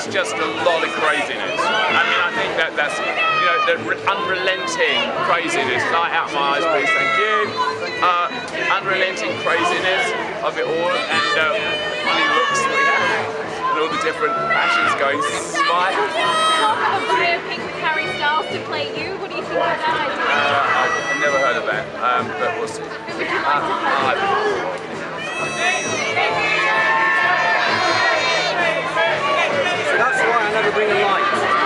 just a lot of craziness. I mean, I think that's, you know, the unrelenting craziness. Light out my eyes, please, thank you. Unrelenting craziness of it all, and funny looks we have, and all the different fashions going smile. Talk of a biopic with Harry Styles to play you. What do you think of that idea? I've never heard of that, but we'll see. That's why I never bring a light.